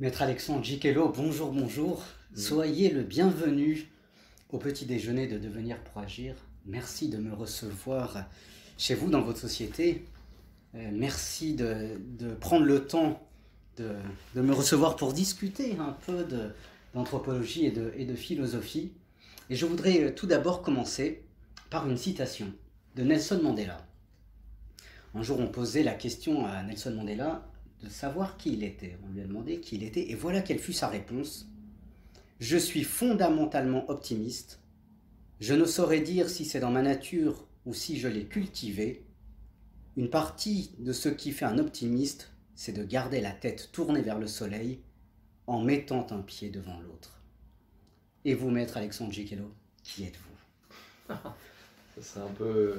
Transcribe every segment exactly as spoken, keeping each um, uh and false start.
Maître Alexandre Gicquelot, bonjour, bonjour. Mm. Soyez le bienvenu au petit déjeuner de Devenir pour Agir. Merci de me recevoir chez vous, dans votre société. Euh, merci de, de prendre le temps de, de me recevoir pour discuter un peu de, d'anthropologie et de, et de philosophie. Et je voudrais tout d'abord commencer par une citation de Nelson Mandela. Un jour, on posait la question à Nelson Mandela de savoir qui il était. On lui a demandé qui il était, et voilà quelle fut sa réponse. « Je suis fondamentalement optimiste. Je ne saurais dire si c'est dans ma nature ou si je l'ai cultivé. Une partie de ce qui fait un optimiste, c'est de garder la tête tournée vers le soleil en mettant un pied devant l'autre. » Et vous, maître Alexandre Gicquelot, qui êtes-vous? C'est un peu...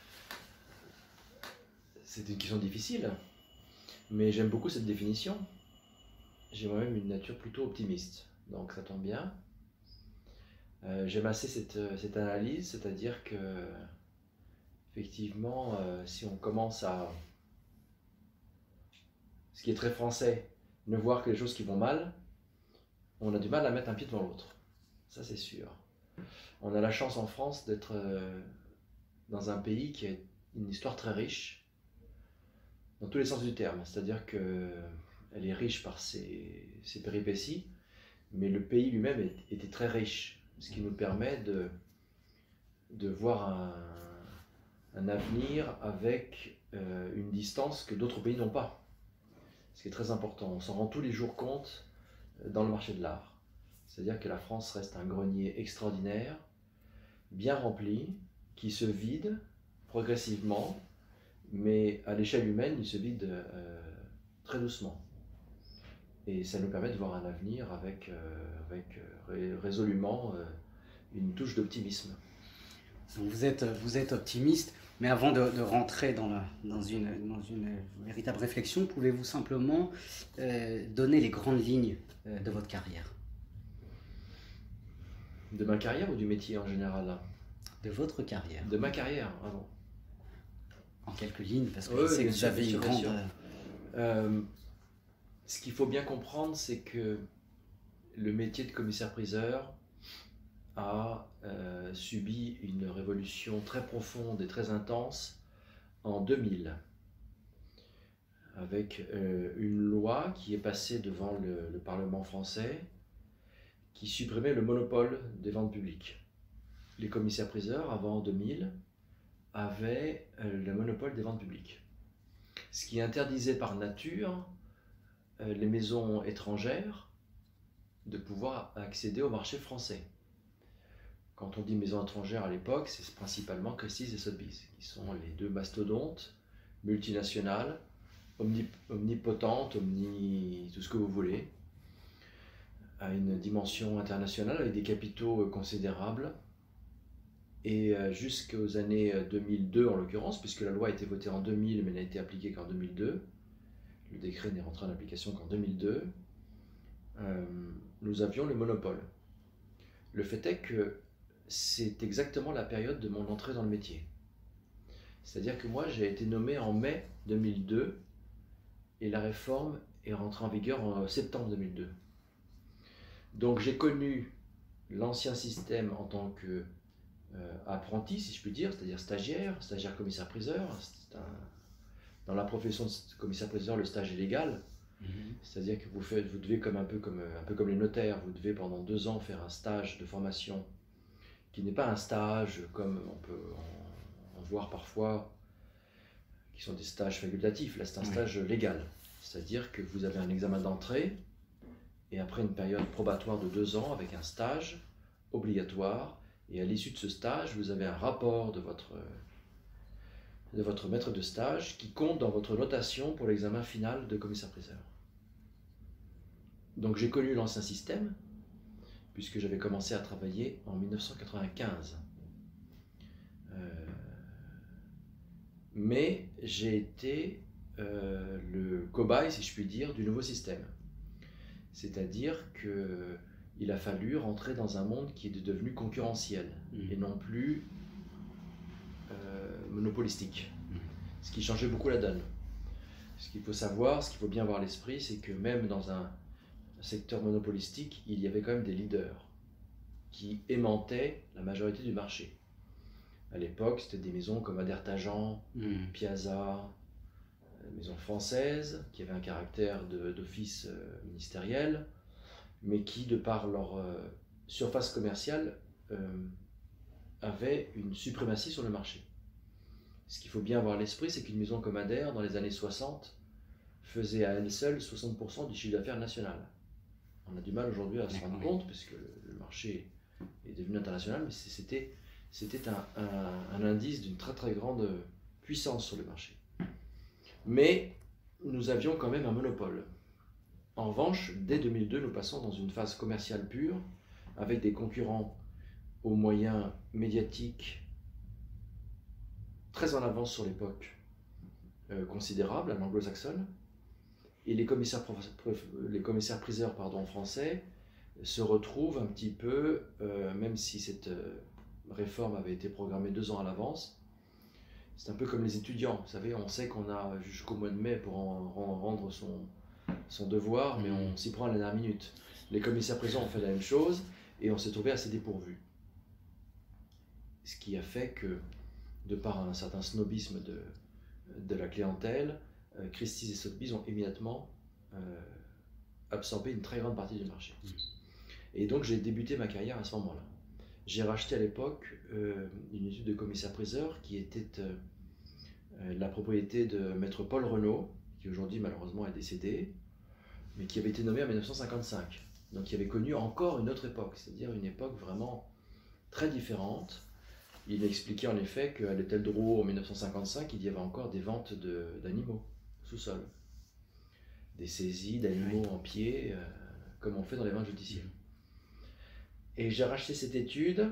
C'est une question difficile, mais j'aime beaucoup cette définition. J'ai moi-même une nature plutôt optimiste, donc ça tombe bien. Euh, j'aime assez cette, cette analyse, c'est-à-dire que, effectivement, euh, si on commence à, ce qui est très français, ne voir que les choses qui vont mal, on a du mal à mettre un pied devant l'autre. Ça, c'est sûr. On a la chance en France d'être euh, dans un pays qui a une histoire très riche, dans tous les sens du terme. C'est-à-dire qu'elle est riche par ses, ses péripéties, mais le pays lui-même était très riche, ce qui nous permet de, de voir un, un avenir avec euh, une distance que d'autres pays n'ont pas. Ce qui est très important. On s'en rend tous les jours compte dans le marché de l'art. C'est-à-dire que la France reste un grenier extraordinaire, bien rempli, qui se vide progressivement, mais à l'échelle humaine, il se vide euh, très doucement. Et ça nous permet de voir un avenir avec, euh, avec euh, résolument euh, une touche d'optimisme. Donc vous êtes, vous êtes optimiste, mais avant de, de rentrer dans, la, dans, une, dans une véritable réflexion, pouvez-vous simplement euh, donner les grandes lignes euh, de votre carrière? De ma carrière ou du métier en général? De votre carrière. De ma carrière, ah bon. En quelques lignes, parce que oui, je sais oui, que vous sûr, avez une sûr, grande... Euh, ce qu'il faut bien comprendre, c'est que le métier de commissaire-priseur a euh, subi une révolution très profonde et très intense en deux mille, avec euh, une loi qui est passée devant le, le Parlement français, qui supprimait le monopole des ventes publiques. Les commissaires-priseurs, avant deux mille, avaient euh, le monopole des ventes publiques, ce qui interdisait par nature euh, les maisons étrangères de pouvoir accéder au marché français. Quand on dit maisons étrangères à l'époque, c'est principalement Christie's et Sotheby's, qui sont les deux mastodontes multinationales, omnip omnipotentes, omni... tout ce que vous voulez, à une dimension internationale avec des capitaux considérables. Et jusqu'aux années deux mille deux en l'occurrence, puisque la loi a été votée en deux mille mais n'a été appliquée qu'en deux mille deux, le décret n'est rentré en application qu'en deux mille deux, euh, nous avions le monopole. Le fait est que c'est exactement la période de mon entrée dans le métier. C'est-à-dire que moi j'ai été nommé en mai deux mille deux et la réforme est rentrée en vigueur en septembre deux mille deux. Donc j'ai connu l'ancien système en tant que euh, apprenti, si je puis dire, c'est-à-dire stagiaire, stagiaire commissaire-priseur. Dans la profession de commissaire-priseur, le stage est légal. Mm-hmm. C'est-à-dire que vous, faites, vous devez, comme un, peu comme, un peu comme les notaires, vous devez pendant deux ans faire un stage de formation qui n'est pas un stage comme on peut en, en voir parfois, qui sont des stages facultatifs. Là, c'est un oui. stage légal. C'est-à-dire que vous avez un examen d'entrée et après une période probatoire de deux ans avec un stage obligatoire. Et à l'issue de ce stage, vous avez un rapport de votre, de votre maître de stage qui compte dans votre notation pour l'examen final de commissaire-priseur. Donc j'ai connu l'ancien système, puisque j'avais commencé à travailler en mille neuf cent quatre-vingt-quinze. Euh, mais j'ai été euh, le cobaye, si je puis dire, du nouveau système. C'est-à-dire que il a fallu rentrer dans un monde qui est devenu concurrentiel mmh. et non plus euh, monopolistique, mmh. ce qui changeait beaucoup la donne. Ce qu'il faut savoir, ce qu'il faut bien avoir à l'esprit, c'est que même dans un secteur monopolistique, il y avait quand même des leaders qui aimantaient la majorité du marché. À l'époque, c'était des maisons comme Adertajan, mmh. Piazza, maisons françaises, qui avaient un caractère d'office euh, ministériel, mais qui, de par leur euh, surface commerciale, euh, avaient une suprématie sur le marché. Ce qu'il faut bien avoir à l'esprit, c'est qu'une maison comme Ader, dans les années soixante, faisait à elle seule soixante pour cent du chiffre d'affaires national. On a du mal aujourd'hui à se rendre compte, puisque le marché est devenu international, mais c'était c'était un, un, un indice d'une très très grande puissance sur le marché. Mais nous avions quand même un monopole. En revanche, dès deux mille deux, nous passons dans une phase commerciale pure, avec des concurrents aux moyens médiatiques très en avance sur l'époque, euh, considérable à l'anglo-saxonne, et les commissaires, les commissaires priseurs pardon, français se retrouvent un petit peu, euh, même si cette euh, réforme avait été programmée deux ans à l'avance, c'est un peu comme les étudiants, vous savez, on sait qu'on a jusqu'au mois de mai pour en, en rendre son, son devoir, mais on s'y prend à la dernière minute. Les commissaires priseurs ont fait la même chose, et on s'est trouvé assez dépourvu. Ce qui a fait que, de par un certain snobisme de, de la clientèle, euh, Christie's et Sotheby's ont immédiatement euh, absorbé une très grande partie du marché. Et donc j'ai débuté ma carrière à ce moment-là. J'ai racheté à l'époque euh, une étude de commissaire-priseur qui était euh, euh, la propriété de maître Paul Renault, qui aujourd'hui malheureusement est décédé, mais qui avait été nommé en mille neuf cent cinquante-cinq. Donc qui avait connu encore une autre époque, c'est-à-dire une époque vraiment très différente. Il expliquait en effet qu'à l'hôtel Drouot en mille neuf cent cinquante-cinq, il y avait encore des ventes d'animaux sous-sol. Des saisies d'animaux oui. en pied, euh, comme on fait dans les ventes judiciaires. Et j'ai racheté cette étude,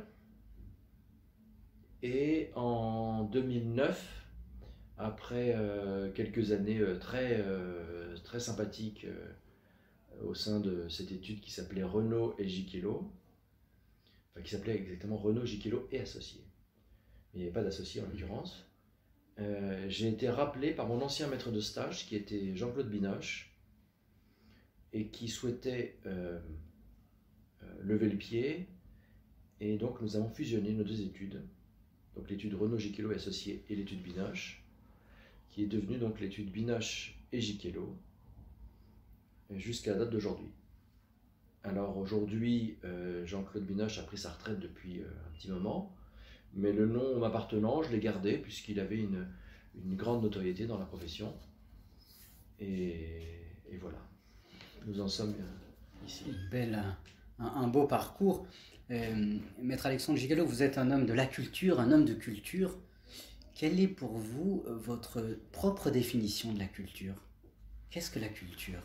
et en deux mille neuf, après euh, quelques années euh, très, euh, très sympathiques euh, au sein de cette étude qui s'appelait Renault et Gichelot, enfin qui s'appelait exactement Renault, Gichelot et Associés, il n'y avait pas d'associé en l'occurrence, euh, j'ai été rappelé par mon ancien maître de stage qui était Jean-Claude Binoche et qui souhaitait euh, euh, lever le pied, et donc nous avons fusionné nos deux études, donc l'étude Renault, Gichelot et Associés et l'étude Binoche, qui est devenue donc l'étude Binoche et Gichelot jusqu'à la date d'aujourd'hui. Alors aujourd'hui, euh, Jean-Claude Binoche a pris sa retraite depuis euh, un petit moment, mais le nom m'appartenant, je l'ai gardé puisqu'il avait une, une grande notoriété dans la profession. Et, et voilà, nous en sommes ici. Une belle, un, un beau parcours. Euh, Maître Alexandre Gichelot, vous êtes un homme de la culture, un homme de culture. Quelle est pour vous votre propre définition de la culture? Qu'est-ce que la culture?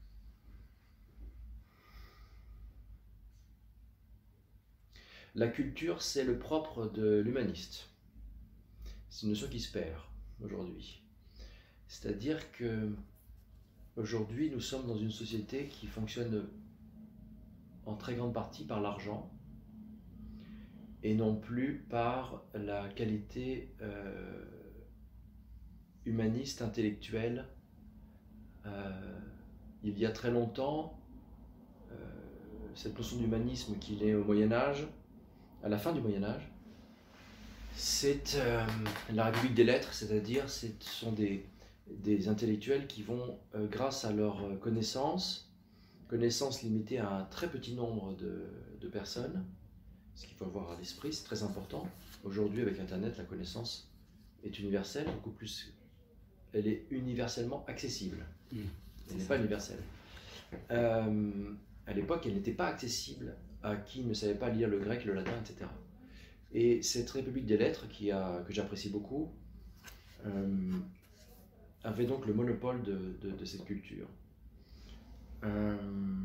La culture, c'est le propre de l'humaniste. C'est une notion qui se perd aujourd'hui. C'est-à-dire que aujourd'hui, nous sommes dans une société qui fonctionne en très grande partie par l'argent et non plus par la qualité euh, humaniste, intellectuelle. Euh, il y a très longtemps, euh, cette notion d'humanisme qui est au Moyen-Âge, à la fin du Moyen-Âge, c'est euh, la République des lettres, c'est-à-dire ce sont des, des intellectuels qui vont, euh, grâce à leur connaissance, connaissance limitée à un très petit nombre de, de personnes, ce qu'il faut avoir à l'esprit, c'est très important. Aujourd'hui, avec Internet, la connaissance est universelle, beaucoup plus, elle est universellement accessible. Mmh, elle n'est pas universelle. Euh, à l'époque, elle n'était pas accessible à qui ne savait pas lire le grec, le latin, et cetera. Et cette République des lettres, qui a, que j'apprécie beaucoup, euh, avait donc le monopole de, de, de cette culture. Euh,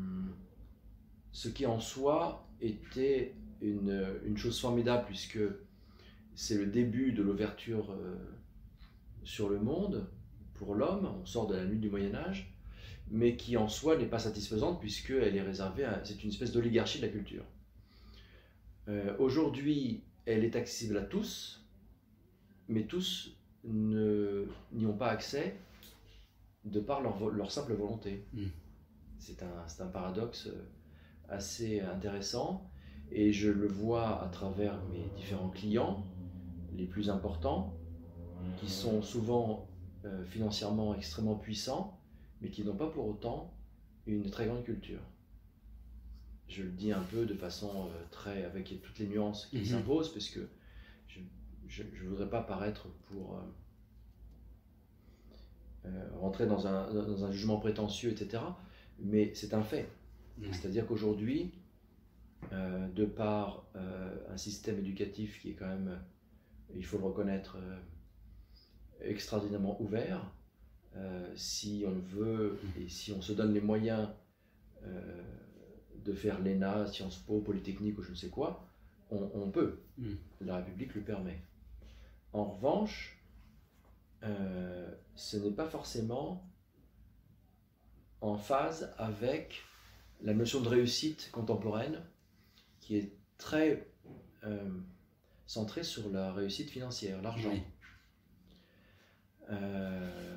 ce qui en soi était une, une chose formidable, puisque c'est le début de l'ouverture euh, sur le monde pour l'homme, on sort de la nuit du Moyen-Âge, mais qui en soi n'est pas satisfaisante, puisqu'elle est réservée à... c'est une espèce d'oligarchie de la culture. Euh, Aujourd'hui, elle est accessible à tous, mais tous n'y ont pas accès de par leur, leur simple volonté. Mmh. c'est un, c'est un paradoxe assez intéressant et je le vois à travers mes différents clients les plus importants qui sont souvent euh, financièrement extrêmement puissants mais qui n'ont pas pour autant une très grande culture. Je le dis un peu de façon euh, très avec toutes les nuances qui Mhm. s'imposent parce que je ne voudrais pas paraître pour euh, euh, rentrer dans un, dans un jugement prétentieux, et cetera. Mais c'est un fait. Oui. C'est-à-dire qu'aujourd'hui, euh, de par euh, un système éducatif qui est quand même, il faut le reconnaître, euh, extraordinairement ouvert, euh, si on veut et si on se donne les moyens euh, de faire l'E N A, Sciences Po, Polytechnique ou je ne sais quoi, on, on peut. Mm. La République le permet. En revanche, euh, ce n'est pas forcément en phase avec la notion de réussite contemporaine qui est très euh, centrée sur la réussite financière, l'argent. Oui. Euh,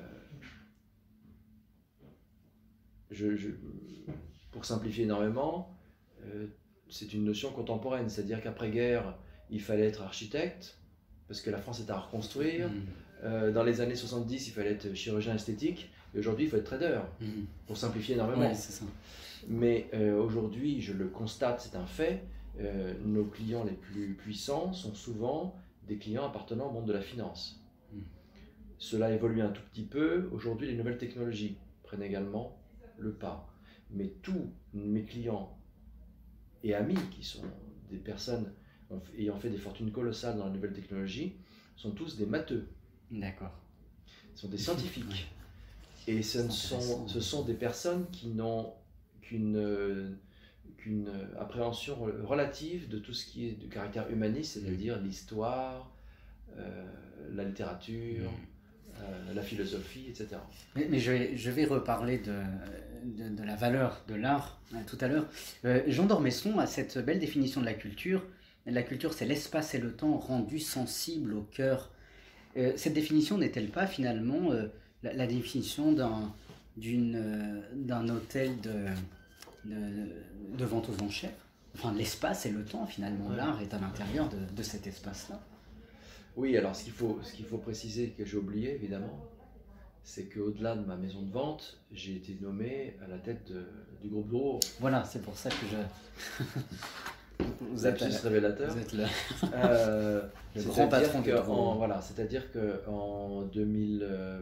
je, je, pour simplifier énormément, euh, c'est une notion contemporaine, c'est-à-dire qu'après-guerre, il fallait être architecte, parce que la France était à reconstruire. Mmh. Euh, dans les années soixante-dix, il fallait être chirurgien esthétique, et aujourd'hui, il faut être trader, mmh. pour simplifier énormément. Ouais, c'est ça. Mais euh, aujourd'hui, je le constate, c'est un fait, euh, nos clients les plus puissants sont souvent des clients appartenant au monde de la finance. Mmh. Cela évolue un tout petit peu. Aujourd'hui, les nouvelles technologies prennent également le pas. Mais tous mes clients et amis, qui sont des personnes ayant fait des fortunes colossales dans la nouvelle technologie, sont tous des matheux. D'accord. Ce sont des scientifiques. Et ce sont, ce sont des personnes qui n'ont qu'une qu'une appréhension relative de tout ce qui est de caractère humaniste, c'est-à-dire mmh. l'histoire, euh, la littérature, mmh. euh, la philosophie, et cetera. Mais, mais je, vais, je vais reparler de, de, de la valeur de l'art euh, tout à l'heure. Euh, Jean d'Ormesson a cette belle définition de la culture. La culture, c'est l'espace et le temps rendus sensibles au cœur. Euh, cette définition n'est-elle pas finalement euh, la, la définition d'un d'une, euh, d'un hôtel de, de, de vente aux enchères? Enfin, l'espace et le temps, finalement. Ouais. L'art est à l'intérieur de, de cet espace-là. Oui, alors ce qu'il faut, ce qu'il faut préciser, que j'ai oublié évidemment, c'est qu'au-delà de ma maison de vente, j'ai été nommé à la tête de, du groupe Drouot. Voilà, c'est pour ça que je... Vous êtes juste révélateur. Vous êtes le, euh, le grand patron que de Drouot. Voilà, c'est-à-dire qu'en deux mille, euh,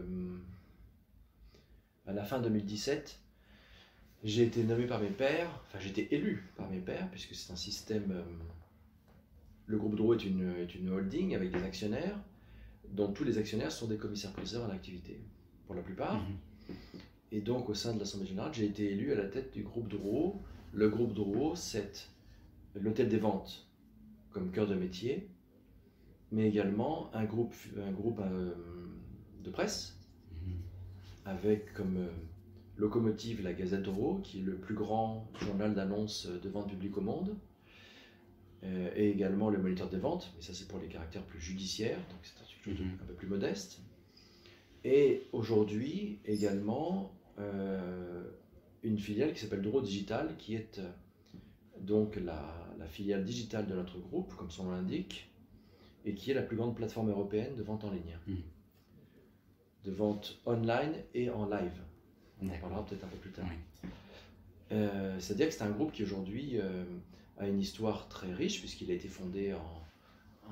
à la fin deux mille dix-sept, j'ai été nommé par mes pairs, enfin j'ai été élu par mes pairs, puisque c'est un système... Euh, le groupe Drouot est une, est une holding avec des actionnaires, dont tous les actionnaires sont des commissaires-priseurs en activité, pour la plupart. Mmh. Et donc au sein de l'Assemblée générale, j'ai été élu à la tête du groupe Drouot. Le groupe Drouot, c'est l'hôtel des ventes comme cœur de métier, mais également un groupe, un groupe euh, de presse, mmh. avec comme euh, locomotive la Gazette Drouot, qui est le plus grand journal d'annonces de vente publique au monde, euh, et également le Moniteur des ventes, mais ça c'est pour les caractères plus judiciaires, donc c'est quelque chose mmh. un peu plus modeste. Et aujourd'hui également euh, une filiale qui s'appelle Drouot Digital, qui est euh, donc la, la filiale digitale de notre groupe, comme son nom l'indique, et qui est la plus grande plateforme européenne de vente en ligne, mmh. de vente online et en live. On en parlera peut-être un peu plus tard. Oui. Euh, c'est-à-dire que c'est un groupe qui aujourd'hui euh, a une histoire très riche, puisqu'il a été fondé en,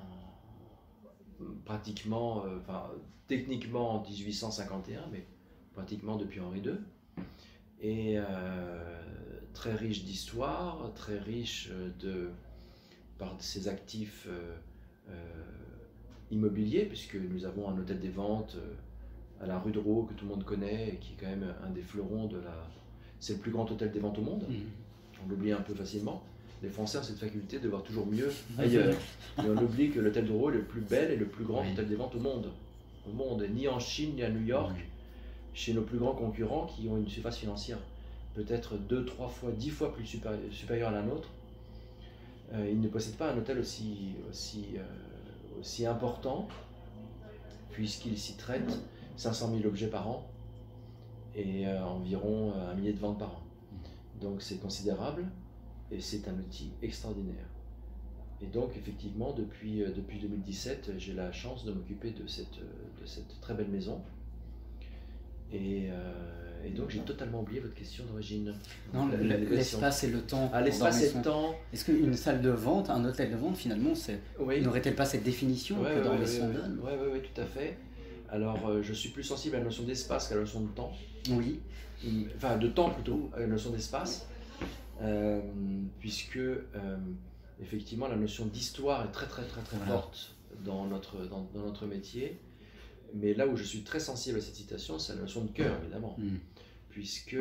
en pratiquement, euh, enfin techniquement en dix-huit cent cinquante et un, mais pratiquement depuis Henri deux. Et euh, très riche d'histoire, très riche de, par ses actifs euh, euh, immobiliers, puisque nous avons un hôtel des ventes euh, à la rue Drouot que tout le monde connaît et qui est quand même un des fleurons de la... C'est le plus grand hôtel des ventes au monde, mmh. on l'oublie un peu facilement. Les Français ont cette faculté de voir toujours mieux ailleurs. Et on oublie que l'hôtel Drouot est le plus bel et le plus grand oui. hôtel des ventes au monde. Au monde, ni en Chine, ni à New York, oui. chez nos plus grands concurrents qui ont une surface financière peut-être deux, trois fois, dix fois plus supérieure, supérieure à la nôtre. Euh, ils ne possèdent pas un hôtel aussi, aussi, euh, aussi important, puisqu'ils s'y traitent cinq cent mille objets par an et euh, environ un millier de ventes par an. Donc c'est considérable et c'est un outil extraordinaire. Et donc effectivement, depuis, euh, depuis deux mille dix-sept, j'ai la chance de m'occuper de cette, de cette très belle maison. Et, euh, et donc j'ai totalement oublié votre question d'origine. Non, le- le- l'espace et le temps. Ah, l'espace et dans le temps. Est-ce qu'une salle de vente, un hôtel de vente, finalement, c'est... Oui. n'aurait-elle pas cette définition Ouais, que ouais, dans ouais, les ouais, sondages? Oui, oui, oui, tout à fait. Alors, euh, je suis plus sensible à la notion d'espace qu'à la notion de temps. Oui. Enfin, de temps plutôt, à la notion d'espace. Euh, puisque, euh, effectivement, la notion d'histoire est très, très, très, très Voilà. forte dans notre, dans, dans notre métier. Mais là où je suis très sensible à cette citation, c'est la notion de cœur, évidemment. Mm. Puisque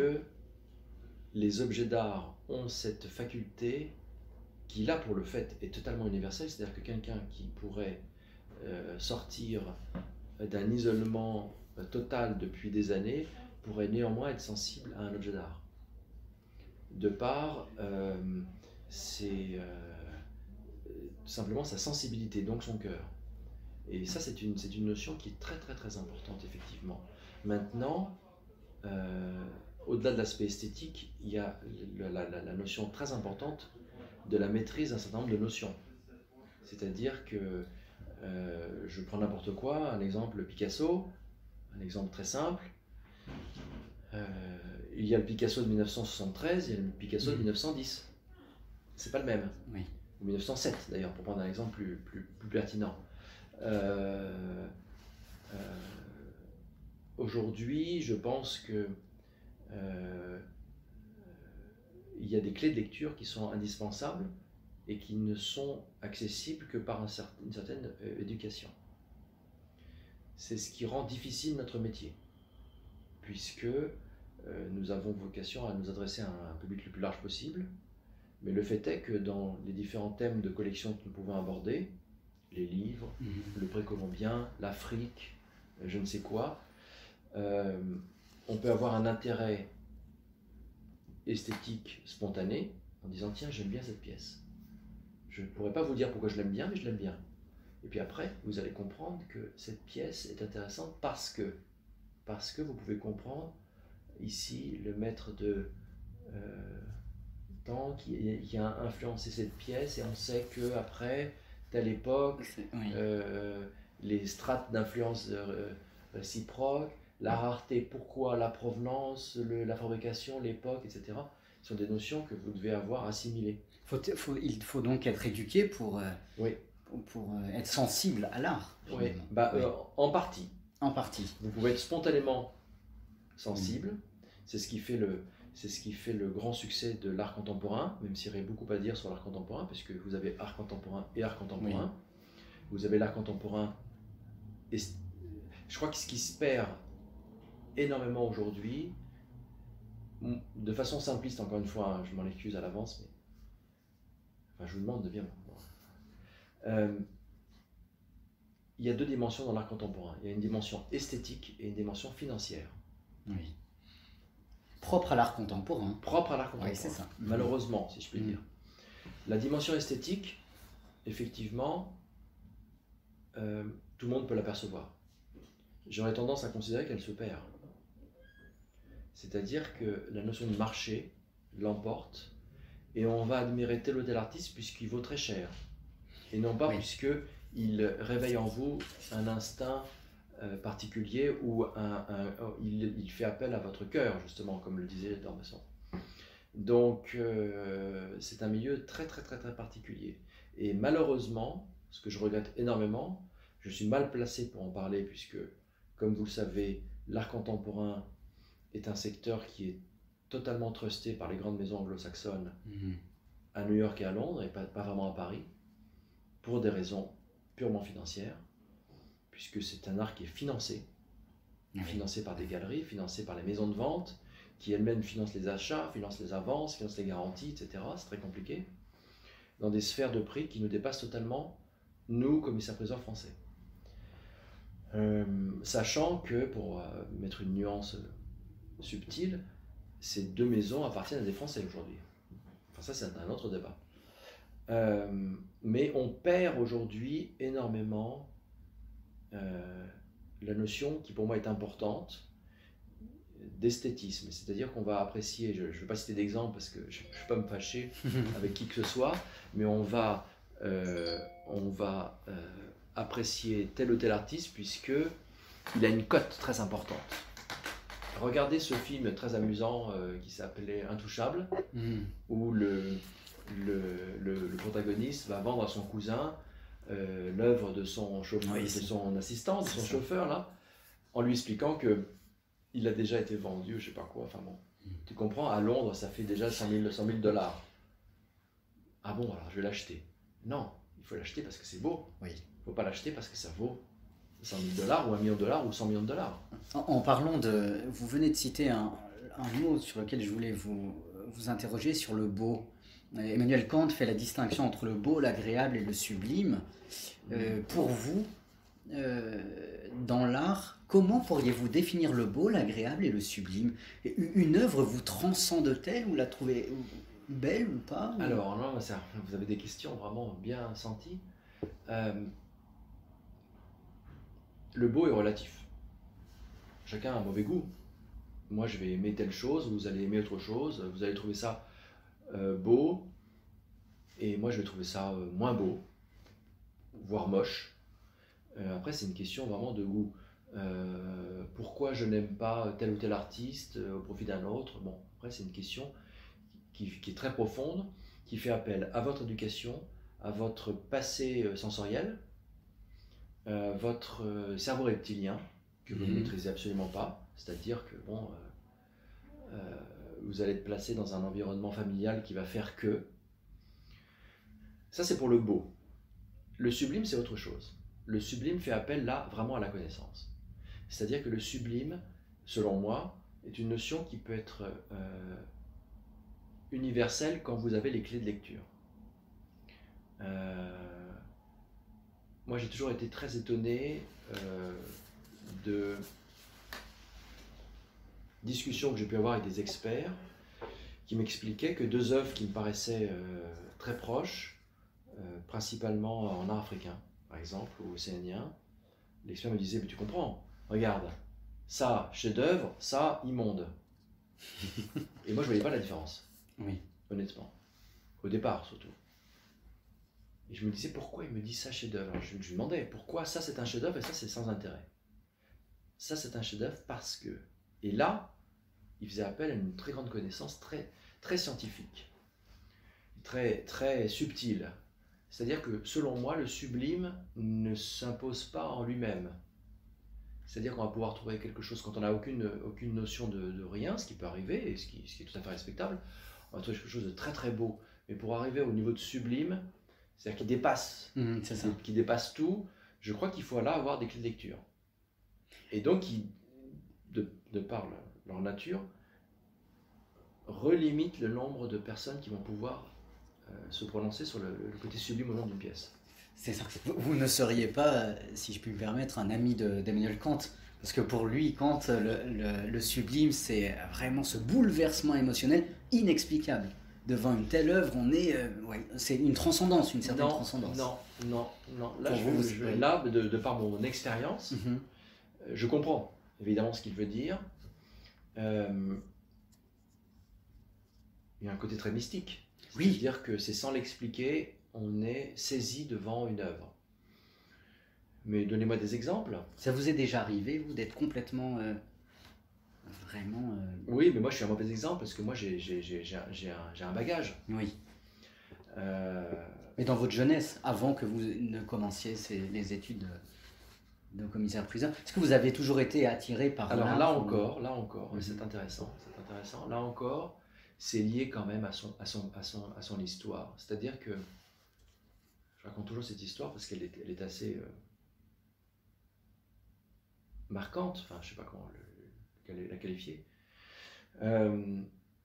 les objets d'art ont cette faculté qui, là, pour le fait, est totalement universelle. C'est-à-dire que quelqu'un qui pourrait euh, sortir d'un isolement euh, total depuis des années pourrait néanmoins être sensible à un objet d'art. De par euh, c'est euh, simplement sa sensibilité, donc son cœur. Et ça, c'est une, c'est une notion qui est très très très importante, effectivement. Maintenant, euh, au-delà de l'aspect esthétique, il y a la, la, la notion très importante de la maîtrise d'un certain nombre de notions. C'est-à-dire que, euh, je prends n'importe quoi, un exemple Picasso, un exemple très simple. Euh, il y a le Picasso de mille neuf cent soixante-treize, il y a le Picasso de mille neuf cent dix. C'est pas le même. Oui. Ou mille neuf cent sept d'ailleurs, pour prendre un exemple plus, plus, plus pertinent. Euh, euh, Aujourd'hui, je pense que euh, il y a des clés de lecture qui sont indispensables et qui ne sont accessibles que par un certain, une certaine euh, éducation. C'est ce qui rend difficile notre métier, puisque euh, nous avons vocation à nous adresser à un public le plus large possible, mais le fait est que dans les différents thèmes de collection que nous pouvons aborder, les livres, mmh. le précolombien, l'Afrique, je ne sais quoi, euh, on peut avoir un intérêt esthétique spontané en disant tiens, j'aime bien cette pièce. Je ne pourrais pas vous dire pourquoi je l'aime bien, mais je l'aime bien. Et puis après, vous allez comprendre que cette pièce est intéressante parce que, parce que vous pouvez comprendre ici le maître de euh, temps qui, qui a influencé cette pièce, et on sait que après telle époque, oui. euh, les strates d'influence euh, réciproques, la rareté, pourquoi, la provenance, le, la fabrication, l'époque, et cetera sont des notions que vous devez avoir assimilées. Faut, faut, il faut donc être éduqué pour, euh, oui. pour, pour euh, être sensible à l'art. Oui, bah, oui. Euh, en partie. En partie. Vous pouvez être spontanément sensible, mmh. c'est ce qui fait le... C'est ce qui fait le grand succès de l'art contemporain, même s'il y aurait beaucoup à dire sur l'art contemporain, parce que vous avez art contemporain et art contemporain. Oui. Vous avez l'art contemporain. Et je crois que ce qui se perd énormément aujourd'hui, de façon simpliste, encore une fois, hein, je m'en excuse à l'avance, mais enfin, je vous demande de bien. Euh, il y a deux dimensions dans l'art contemporain. Il y a une dimension esthétique et une dimension financière. Oui. Propre à l'art contemporain. Propre à l'art contemporain, oui, c'est ça. Malheureusement, si je puis mmh. dire. La dimension esthétique, effectivement, euh, tout le monde peut l'apercevoir. J'aurais tendance à considérer qu'elle se perd. C'est-à-dire que la notion de marché l'emporte et on va admirer tel ou tel artiste puisqu'il vaut très cher. Et non pas oui. puisqu'il réveille en vous un instinct Euh, particulier où un, un, un, il, il fait appel à votre cœur, justement, comme le disait Dormesson. Donc, euh, c'est un milieu très, très, très, très particulier. Et malheureusement, ce que je regrette énormément, je suis mal placé pour en parler, puisque, comme vous le savez, l'art contemporain est un secteur qui est totalement trusté par les grandes maisons anglo-saxonnes mmh. à New York et à Londres, et pas, pas vraiment à Paris, pour des raisons purement financières. Puisque c'est un art qui est financé, oui. financé par des galeries, financé par les maisons de vente, qui elles-mêmes financent les achats, financent les avances, financent les garanties, et cetera. C'est très compliqué, dans des sphères de prix qui nous dépassent totalement, nous, commissaires-priseurs français. Euh, sachant que, pour euh, mettre une nuance subtile, ces deux maisons appartiennent à des Français aujourd'hui. Enfin ça, c'est un autre débat. Euh, mais on perd aujourd'hui énormément Euh, la notion qui pour moi est importante, d'esthétisme, c'est-à-dire qu'on va apprécier, je ne vais pas citer d'exemple parce que je ne vais pas me fâcher avec qui que ce soit, mais on va, euh, on va euh, apprécier tel ou tel artiste puisque il a une cote très importante. Regardez ce film très amusant euh, qui s'appelait Intouchable, mm. où le, le, le, le protagoniste va vendre à son cousin euh, l'œuvre de son chauffeur, oui, de son assistant, de son ça. chauffeur là, en lui expliquant que il a déjà été vendu, je sais pas quoi, enfin bon, mm. tu comprends, à Londres ça fait déjà cent mille dollars. Ah bon, alors je vais l'acheter. Non, il faut l'acheter parce que c'est beau. Oui. Il faut pas l'acheter parce que ça vaut cent mille dollars ou un million de dollars ou cent millions de dollars. En, en parlant de, vous venez de citer un, un mot sur lequel je voulais vous, vous interroger, sur le beau. Emmanuel Kant fait la distinction entre le beau, l'agréable et le sublime. Mm. Euh, pour vous, euh, dans l'art, comment pourriez-vous définir le beau, l'agréable et le sublime? Une œuvre vous transcende-t-elle, ou la trouvez belle ou pas ou... Alors, non, ça, vous avez des questions vraiment bien senties. Euh, le beau est relatif. Chacun a un mauvais goût. Moi, je vais aimer telle chose, vous allez aimer autre chose, vous allez trouver ça euh, beau, et moi, je vais trouver ça euh, moins beau, voire moche. Euh, après, c'est une question vraiment de goût. Euh, pourquoi je n'aime pas tel ou tel artiste euh, au profit d'un autre? Bon, après, c'est une question qui, qui est très profonde, qui fait appel à votre éducation, à votre passé euh, sensoriel, euh, votre euh, cerveau reptilien, que vous mmh. ne maîtrisez absolument pas, c'est-à-dire que bon, euh, euh, vous allez être placé dans un environnement familial qui va faire que... Ça, c'est pour le beau. Le sublime, c'est autre chose. Le sublime fait appel là vraiment à la connaissance. C'est-à-dire que le sublime, selon moi, est une notion qui peut être euh, universelle quand vous avez les clés de lecture. Euh, moi, j'ai toujours été très étonné euh, de discussions que j'ai pu avoir avec des experts qui m'expliquaient que deux œuvres qui me paraissaient euh, très proches, euh, principalement en art africain, par exemple, ou océanien, l'expert me disait, mais tu comprends, regarde, ça, chef-d'œuvre, ça, immonde. Et moi, je ne voyais pas la différence, oui. Honnêtement, au départ surtout. Et je me disais, pourquoi il me dit ça, chef-d'œuvre? je, je lui demandais, pourquoi ça, c'est un chef-d'œuvre et ça, c'est sans intérêt? Ça, c'est un chef-d'œuvre parce que... Et là, il faisait appel à une très grande connaissance, très, très scientifique, très, très subtile. C'est-à-dire que, selon moi, le sublime ne s'impose pas en lui-même. C'est-à-dire qu'on va pouvoir trouver quelque chose, quand on n'a aucune, aucune notion de, de rien, ce qui peut arriver, et ce qui, ce qui est tout à fait respectable, on va trouver quelque chose de très très beau. Mais pour arriver au niveau de sublime, c'est-à-dire qui dépasse, mmh, c'est ça. qui dépasse tout, je crois qu'il faut là avoir des clés de lecture. Et donc, qui, de, de par leur nature, relimite le nombre de personnes qui vont pouvoir euh, se prononcer sur le, le côté sublime au long d'une pièce. C'est ça. Vous, vous ne seriez pas, si je puis me permettre, un ami d'Emmanuel Kant, parce que pour lui, Kant, le, le, le sublime, c'est vraiment ce bouleversement émotionnel inexplicable. Devant une telle œuvre, on est, euh, ouais, c'est une transcendance, une certaine non, transcendance. Non, non, non. Là, je, vous, je, là de, de par mon expérience, mm-hmm. je comprends évidemment ce qu'il veut dire. Euh, il y a un côté très mystique. Oui. C'est-à-dire que c'est sans l'expliquer, on est saisi devant une œuvre. Mais donnez-moi des exemples. Ça vous est déjà arrivé, vous, d'être complètement... Euh, vraiment... Euh... Oui, mais moi je suis un mauvais exemple parce que moi j'ai, j'ai, j'ai, j'ai, j'ai, un, j'ai un bagage. Oui. Euh... Mais dans votre jeunesse, avant que vous ne commenciez ces, les études de, de commissaire-priseur, est-ce que vous avez toujours été attiré par Alors l'art là ou... encore, là encore, mm-hmm. c'est intéressant, c'est intéressant. Là encore, c'est lié quand même à son, à son, à son, à son histoire. C'est-à-dire que je raconte toujours cette histoire parce qu'elle est, elle est assez euh, marquante. Enfin, je ne sais pas comment le, la qualifier. Euh,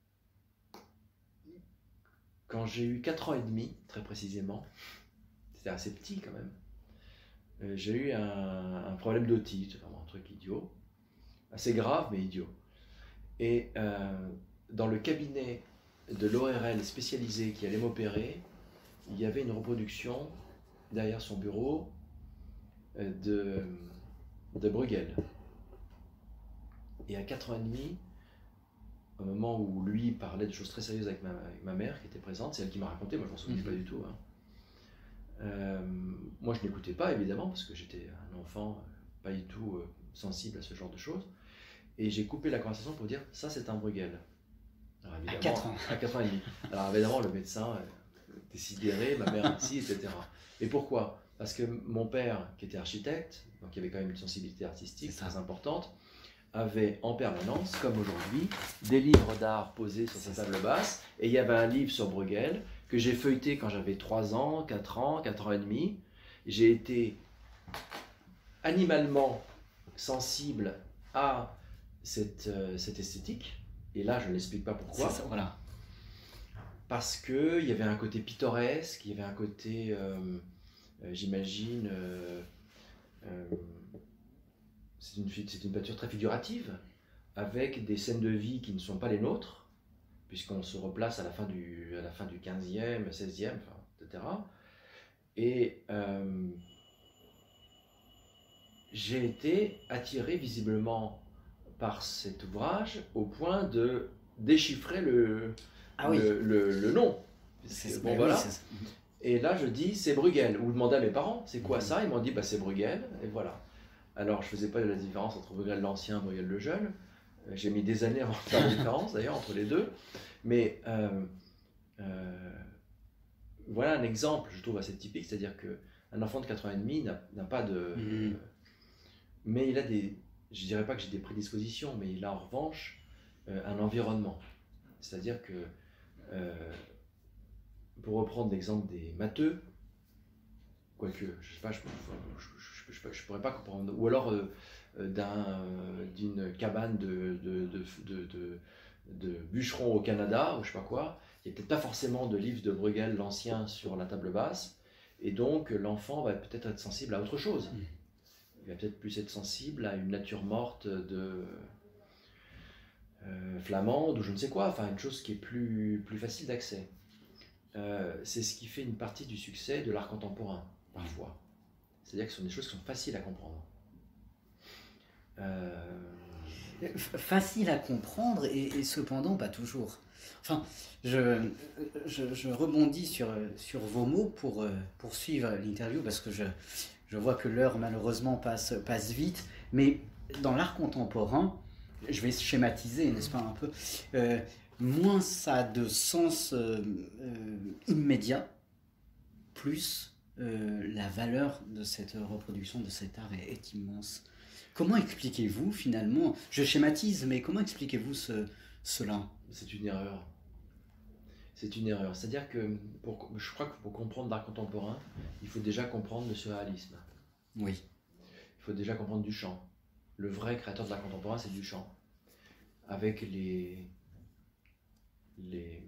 quand j'ai eu quatre ans et demi, très précisément, c'était assez petit quand même, euh, j'ai eu un, un problème d'otite, c'est vraiment un truc idiot, assez grave mais idiot. Et euh, dans le cabinet de l'O R L spécialisé qui allait m'opérer, il y avait une reproduction derrière son bureau de, de Bruegel. Et à quatre ans et demi, un moment où lui parlait de choses très sérieuses avec ma, avec ma mère qui était présente, c'est elle qui m'a raconté, moi je m'en souvenais mmh. pas du tout. Hein. Euh, moi je n'écoutais pas évidemment parce que j'étais un enfant pas du tout euh, sensible à ce genre de choses. Et j'ai coupé la conversation pour dire ça c'est un Bruegel. Alors, à quatre ans. À quatre ans et demi. Alors évidemment le médecin euh, était sidéré, ma mère aussi, et cetera. Et pourquoi? Parce que mon père, qui était architecte, donc il avait quand même une sensibilité artistique très importante, avait en permanence, comme aujourd'hui, des livres d'art posés sur sa table basse. Et il y avait un livre sur Bruegel que j'ai feuilleté quand j'avais trois ans, quatre ans, quatre ans et demi. J'ai été animalement sensible à cette, euh, cette esthétique. Et là, je n'explique pas pourquoi. Ça, voilà. Parce qu'il y avait un côté pittoresque, il y avait un côté, euh, euh, j'imagine, euh, euh, c'est une, c'est une peinture très figurative, avec des scènes de vie qui ne sont pas les nôtres, puisqu'on se replace à la fin du, à la fin du quinzième, seizième, enfin, et cetera. Et euh, j'ai été attiré visiblement par cet ouvrage au point de déchiffrer le, ah oui. le, le, le nom. C'est, bon, oui, voilà. c'est... Et là je dis c'est Bruegel, ou demandais à mes parents c'est quoi ça, ils m'ont dit bah, c'est Bruegel, et voilà. Alors je ne faisais pas la différence entre Bruegel l'ancien et Bruegel le jeune, j'ai mis des années avant de faire la différence d'ailleurs entre les deux, mais euh, euh, voilà un exemple je trouve assez typique, c'est-à-dire qu'un enfant de quatre ans et demi n'a, n'a pas de... Mmh. Euh, mais il a des... Je ne dirais pas que j'ai des prédispositions, mais il a en revanche euh, un environnement. C'est-à-dire que, euh, pour reprendre l'exemple des matheux, quoique, je ne sais pas, je ne pourrais pas comprendre, ou alors euh, d'un, euh, d'une cabane de, de, de, de, de, de bûcherons au Canada, ou je ne sais pas quoi, il n'y a peut-être pas forcément de livre de Bruegel l'ancien sur la table basse, et donc l'enfant va peut-être être sensible à autre chose. Mmh. Il va peut-être plus être sensible à une nature morte de euh, flamande ou je ne sais quoi, enfin une chose qui est plus, plus facile d'accès. Euh, c'est ce qui fait une partie du succès de l'art contemporain, parfois. C'est-à-dire que ce sont des choses qui sont faciles à comprendre. Euh... Facile à comprendre et, et cependant pas toujours. Enfin, je, je, je rebondis sur, sur vos mots pour poursuivre l'interview parce que je... Je vois que l'heure, malheureusement, passe, passe vite, mais dans l'art contemporain, je vais schématiser, n'est-ce pas, un peu, euh, moins ça a de sens euh, euh, immédiat, plus euh, la valeur de cette reproduction, de cet art est, est immense. Comment expliquez-vous, finalement, je schématise, mais comment expliquez-vous ce, cela? C'est une erreur. C'est une erreur. C'est-à-dire que pour, je crois que pour comprendre l'art contemporain, il faut déjà comprendre le surréalisme. Oui. Il faut déjà comprendre Duchamp. Le vrai créateur de l'art contemporain, c'est Duchamp. Avec les... les...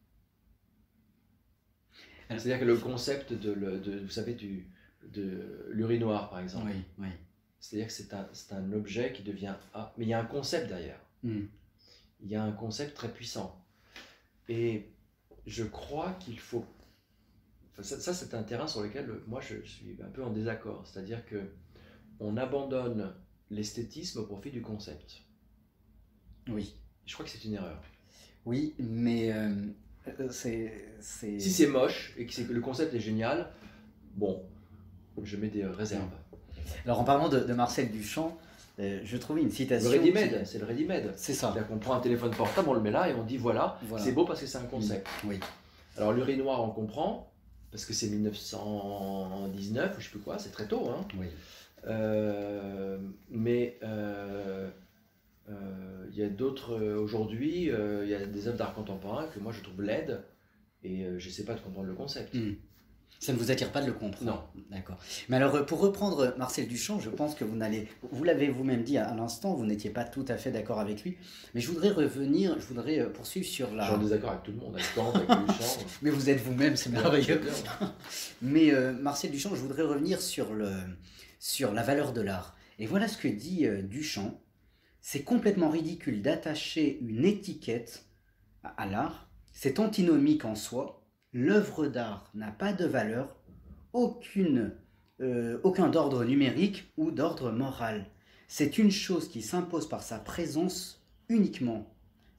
C'est-à-dire que le concept de, de, de vous savez, du, de l'urinoir, par exemple. Oui, oui. C'est-à-dire que c'est un, c'est un objet qui devient... Ah, mais il y a un concept derrière. Mm. Il y a un concept très puissant. Et je crois qu'il faut... Enfin, ça, ça, c'est un terrain sur lequel moi je suis un peu en désaccord. C'est-à-dire qu'on abandonne l'esthétisme au profit du concept. Oui. Je crois que c'est une erreur. Oui, mais euh, c'est, c'est... Si c'est moche et que, c'est, que le concept est génial, bon, je mets des réserves. Alors en parlant de, de Marcel Duchamp, euh, je trouvais une citation... Le ready-made, qui... c'est le ready-made. C'est ça. C'est-à-dire qu'on prend un téléphone portable, on le met là et on dit voilà, voilà. C'est beau parce que c'est un concept. Oui. Alors l'urinoir, on comprend, parce que c'est mille neuf cent dix-neuf, ou je sais plus quoi, c'est très tôt. Hein. Oui. Euh, mais il euh, euh, y a d'autres, euh, aujourd'hui, il euh, y a des œuvres d'art contemporain que moi je trouve laides et euh, je ne sais pas de comprendre le concept. Mmh. Ça ne vous attire pas de le comprendre? Non. D'accord. Mais alors, pour reprendre Marcel Duchamp, je pense que vous n'allez... Vous l'avez vous-même dit à l'instant, vous n'étiez pas tout à fait d'accord avec lui. Mais je voudrais revenir, je voudrais poursuivre sur la... Je suis en désaccord avec tout le monde, avec Kant, avec Duchamp. Mais vous êtes vous-même, c'est merveilleux. Mais euh, Marcel Duchamp, je voudrais revenir sur, le, sur la valeur de l'art. Et voilà ce que dit euh, Duchamp. C'est complètement ridicule d'attacher une étiquette à, à l'art. C'est antinomique en soi. L'œuvre d'art n'a pas de valeur, aucune, euh, aucun d'ordre numérique ou d'ordre moral. C'est une chose qui s'impose par sa présence uniquement.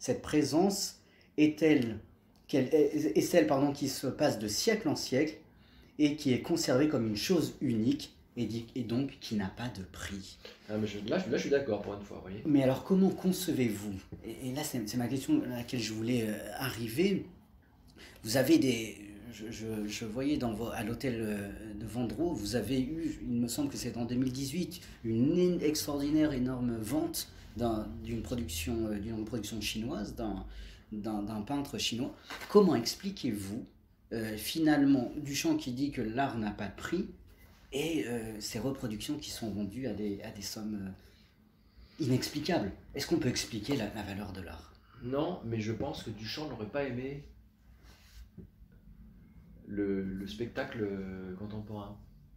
cette présence est-elle, qu'elle est, est celle pardon, qui se passe de siècle en siècle et qui est conservée comme une chose unique et, dit, et donc qui n'a pas de prix. Ah, mais je, là, là, je suis d'accord pour une fois, vous voyez. Mais alors, comment concevez-vous, et, et là, c'est, c'est ma question à laquelle je voulais euh, arriver. Vous avez des... Je, je, je voyais dans vos, à l'hôtel euh, de Vendreau, vous avez eu, il me semble que c'est en deux mille dix-huit, une extraordinaire, énorme vente d'un, d'une, production, euh, d'une production chinoise, d'un, d'un, d'un peintre chinois. Comment expliquez-vous, euh, finalement, Duchamp qui dit que l'art n'a pas de prix, et euh, ces reproductions qui sont vendues à des, à des sommes euh, inexplicables? Est-ce qu'on peut expliquer la, la valeur de l'art? Non, mais je pense que Duchamp n'aurait pas aimé le, le spectacle contemporain.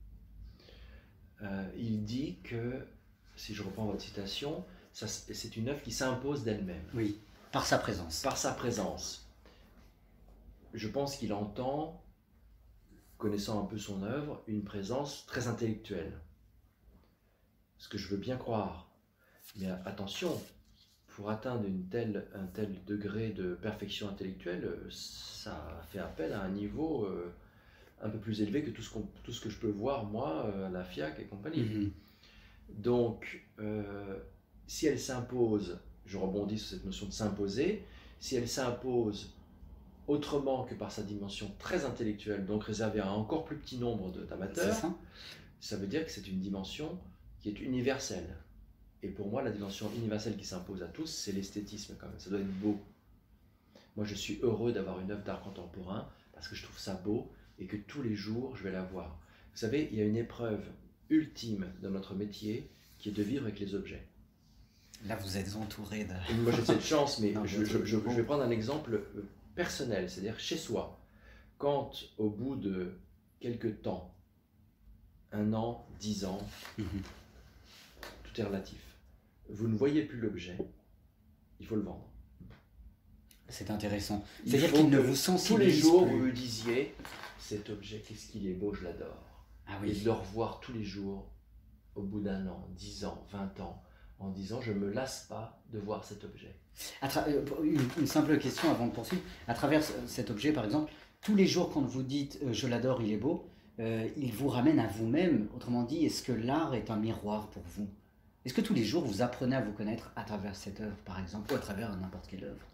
Euh, il dit que, si je reprends votre citation, ça, c'est une œuvre qui s'impose d'elle-même. Oui, par sa présence. Par sa présence. Je pense qu'il entend, connaissant un peu son œuvre, une présence très intellectuelle. Ce que je veux bien croire. Mais attention, pour atteindre une telle, un tel degré de perfection intellectuelle, ça fait appel à un niveau euh, un peu plus élevé que tout ce, qu'on, tout ce que je peux voir, moi, à la FIAC et compagnie. Mm-hmm. Donc, euh, si elle s'impose, je rebondis sur cette notion de s'imposer, si elle s'impose autrement que par sa dimension très intellectuelle, donc réservée à un encore plus petit nombre de, d'amateurs, ça. ça veut dire que c'est une dimension qui est universelle. Et pour moi, la dimension universelle qui s'impose à tous, c'est l'esthétisme quand même, ça doit être beau. Moi, je suis heureux d'avoir une œuvre d'art contemporain parce que je trouve ça beau et que tous les jours, je vais la voir. Vous savez, il y a une épreuve ultime dans notre métier qui est de vivre avec les objets. Là, vous êtes entouré de... Et moi, j'ai cette chance, mais non, je, je, je, je vais prendre un exemple personnel, c'est-à-dire chez soi. Quand, au bout de quelques temps, un an, dix ans, mm-hmm. tout est relatif, vous ne voyez plus l'objet, il faut le vendre. C'est intéressant. C'est-à-dire qu'il ne vous sensibilise tous les jours, plus. Vous me disiez, cet objet, qu'est-ce qu'il est beau, je l'adore. Ah oui. Et de le revoir tous les jours, au bout d'un an, dix ans, vingt ans, en disant, je ne me lasse pas de voir cet objet. À tra- une, une simple question avant de poursuivre. À travers cet objet, par exemple, tous les jours, quand vous dites euh, « je l'adore, il est beau euh, », il vous ramène à vous-même. Autrement dit, est-ce que l'art est un miroir pour vous? Est-ce que tous les jours, vous apprenez à vous connaître à travers cette œuvre, par exemple, ou à travers n'importe quelle œuvre?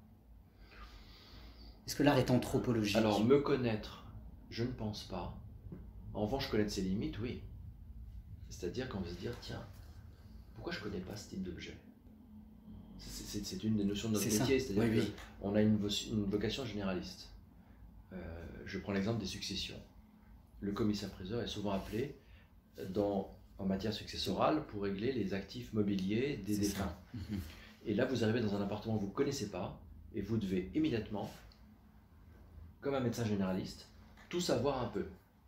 Est-ce que l'art est anthropologique? Alors, me connaître, je ne pense pas. En revanche, connaître ses limites, oui. C'est-à-dire qu'on va se dire, tiens, pourquoi je ne connais pas ce type d'objet? c'est, c'est, c'est une des notions de notre c'est métier, ça. c'est-à-dire oui, qu'on oui. a une, vo- une vocation généraliste. Euh, je prends l'exemple des successions. Le commissaire-priseur est souvent appelé dans, en matière successorale pour régler les actifs mobiliers des c'est défunts. Mm-hmm. Et là, vous arrivez dans un appartement que vous ne connaissez pas et vous devez immédiatement, comme un médecin généraliste, tout savoir un peu.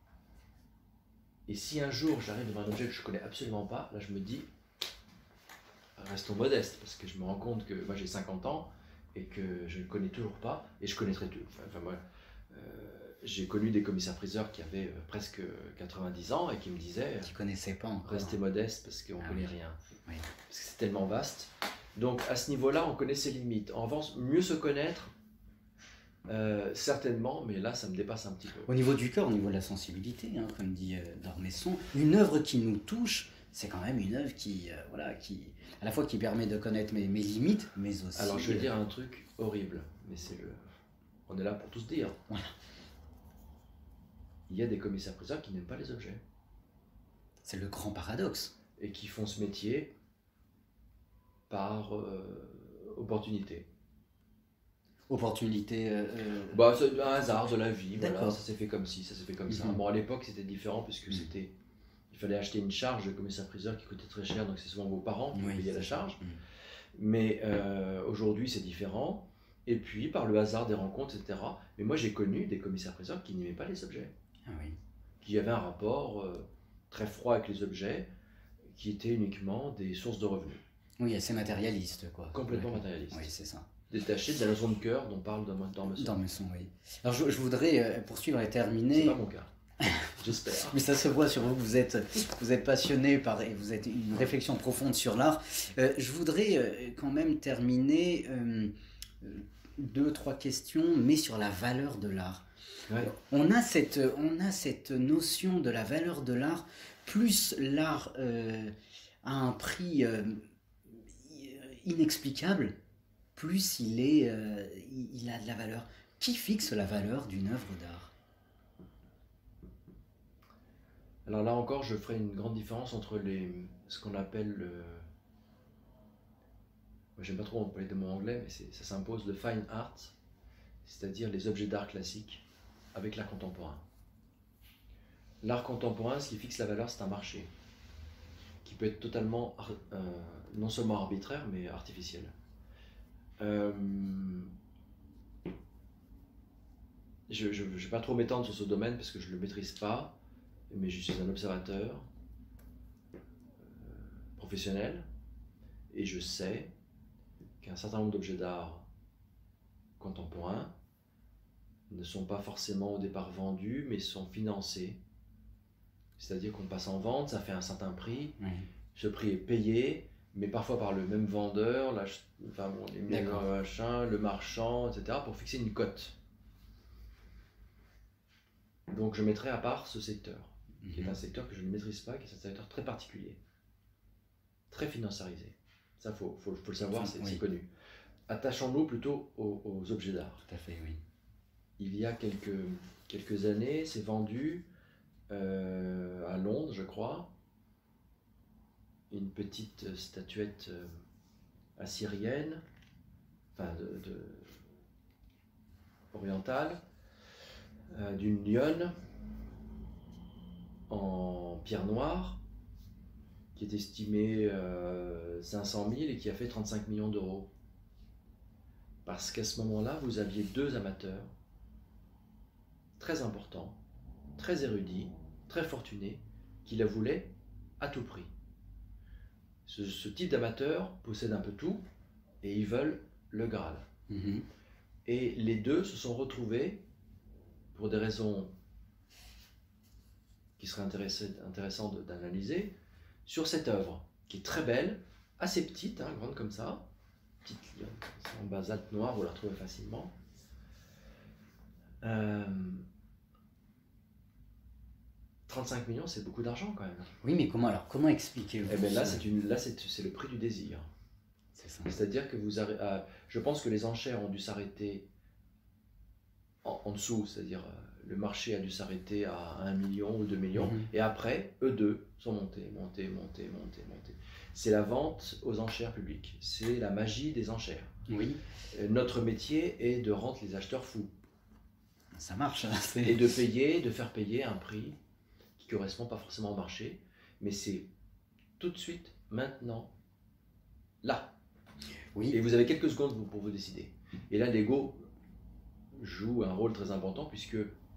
Et si un jour j'arrive devant un objet que je ne connais absolument pas, là je me dis, restons modestes, parce que je me rends compte que moi j'ai cinquante ans et que je ne connais toujours pas, et je connaîtrai tout. Enfin, enfin moi, euh, j'ai connu des commissaires-priseurs qui avaient euh, presque quatre-vingt-dix ans et qui me disaient, qui connaissaient pas encore. Restez modestes parce qu'on ne ah, connaît oui. rien. Oui. Parce que c'est tellement vaste. Donc à ce niveau-là, on connaît ses limites. En revanche, mieux se connaître, Euh, certainement, mais là ça me dépasse un petit peu. Au niveau du cœur, au niveau de la sensibilité, hein, comme dit euh, Dormesson, une œuvre qui nous touche, c'est quand même une œuvre qui, euh, voilà, qui, à la fois qui permet de connaître mes, mes limites, mais aussi... Alors je vais dire un truc horrible, mais c'est le... on est là pour tout se dire. Voilà. Il y a des commissaires-priseurs qui n'aiment pas les objets. C'est le grand paradoxe. Et qui font ce métier par euh, opportunité. Opportunité euh... bah, c'est un hasard de la vie, voilà, ça s'est fait comme ci, ça s'est fait comme mm-hmm. ça. Bon, à l'époque c'était différent puisque mm-hmm. c'était, il fallait acheter une charge de commissaire-priseur qui coûtait très cher, donc c'est souvent vos parents qui oui, payaient la charge. Mm-hmm. Mais euh, aujourd'hui c'est différent, et puis par le hasard des rencontres, et cetera. Mais moi j'ai connu des commissaires-priseurs qui n'aimaient pas les objets, ah, oui. qui avaient un rapport euh, très froid avec les objets, qui étaient uniquement des sources de revenus. Oui, assez matérialiste, quoi. Complètement ouais. matérialiste. Oui, c'est ça. Détaché de la notion de cœur dont parle Dormesson. Dormesson, oui. Alors je, je voudrais poursuivre et terminer. C'est pas mon cas, j'espère. Mais ça se voit sur vous, vous êtes, vous êtes passionné par, et vous êtes une réflexion profonde sur l'art. Euh, je voudrais euh, quand même terminer euh, deux, trois questions, mais sur la valeur de l'art. Ouais. On a cette, on a cette notion de la valeur de l'art, plus l'art euh, a un prix euh, inexplicable, plus il, est, euh, il a de la valeur. Qui fixe la valeur d'une œuvre d'art? Alors là encore, je ferai une grande différence entre les, ce qu'on appelle le... J'aime pas trop employer des mots anglais, mais ça s'impose, le fine art, c'est-à-dire les objets d'art classiques, avec l'art contemporain. L'art contemporain, ce qui fixe la valeur, c'est un marché, qui peut être totalement, euh, non seulement arbitraire, mais artificiel. Euh, je ne vais pas trop m'étendre sur ce domaine, parce que je ne le maîtrise pas, mais je suis un observateur euh, professionnel, et je sais qu'un certain nombre d'objets d'art contemporains ne sont pas forcément au départ vendus, mais sont financés. C'est-à-dire qu'on passe en vente, ça fait un certain prix, Oui. Ce prix est payé, mais parfois par le même vendeur, la, enfin bon, les machins, le marchand, et cetera, pour fixer une cote. Donc je mettrai à part ce secteur, mm-hmm. qui est un secteur que je ne maîtrise pas, qui est un secteur très particulier, très financiarisé. Ça, il faut, faut, faut le savoir, c'est oui. connu. Attachons-nous plutôt aux, aux objets d'art. Tout à fait, oui. Il y a quelques, quelques années, c'est vendu euh, à Londres, je crois, une petite statuette euh, assyrienne, enfin de, de orientale, euh, d'une lionne en pierre noire, qui est estimée euh, cinq cent mille et qui a fait trente-cinq millions d'euros. Parce qu'à ce moment-là, vous aviez deux amateurs très importants, très érudits, très fortunés, qui la voulaient à tout prix. Ce, ce type d'amateur possède un peu tout et ils veulent le Graal. Mmh. Et les deux se sont retrouvés, pour des raisons qui seraient intéressantes d'analyser, sur cette œuvre, qui est très belle, assez petite, hein, grande comme ça, petite lionne, en basalte noir, vous la retrouvez facilement. Euh, trente-cinq millions, c'est beaucoup d'argent quand même. Oui, mais comment alors comment expliquez-vous? Eh ben là, c'est une, là, c'est le prix du désir. C'est-à-dire que vous avez, euh, je pense que les enchères ont dû s'arrêter en, en dessous, c'est-à-dire euh, le marché a dû s'arrêter à un million ou deux millions, mm-hmm. et après, eux deux sont montés, montés, montés, montés, montés. C'est la vente aux enchères publiques, c'est la magie des enchères. Oui. Euh, notre métier est de rendre les acheteurs fous. Ça marche. Hein, et de payer, de faire payer un prix qui ne correspond pas forcément au marché, mais c'est tout de suite, maintenant, là. Oui. Et vous avez quelques secondes pour vous décider. Et là, l'ego joue un rôle très important puisque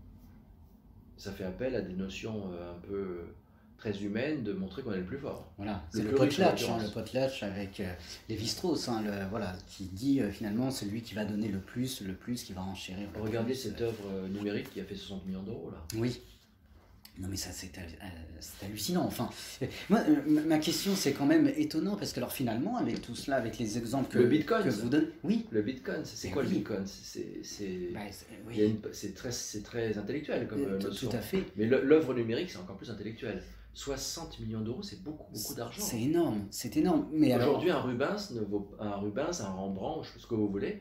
ça fait appel à des notions un peu très humaines de montrer qu'on est le plus fort. Voilà, c'est le, le potlatch, hein, le potlatch avec euh, Lévi-Strauss, hein, le, voilà, qui dit euh, finalement celui qui va donner le plus, le plus qui va enchérir. Regardez plus, cette euh... œuvre numérique qui a fait soixante millions d'euros là. Oui. Non mais ça c'est euh, hallucinant. Enfin, euh, moi, euh, ma question c'est quand même étonnant parce que alors finalement avec tout cela, avec les exemples que, le Bitcoin, que vous donnez, oui. Le Bitcoin, c'est quoi oui. le Bitcoin? C'est bah, oui. très, très intellectuel comme euh, notion. Tout à fait. Mais l'œuvre numérique c'est encore plus intellectuel. soixante millions d'euros, c'est beaucoup, beaucoup d'argent. C'est énorme, c'est énorme. Mais aujourd'hui, alors... un Rubens ne vaut un Rubens, un Rembrandt, ce que vous voulez,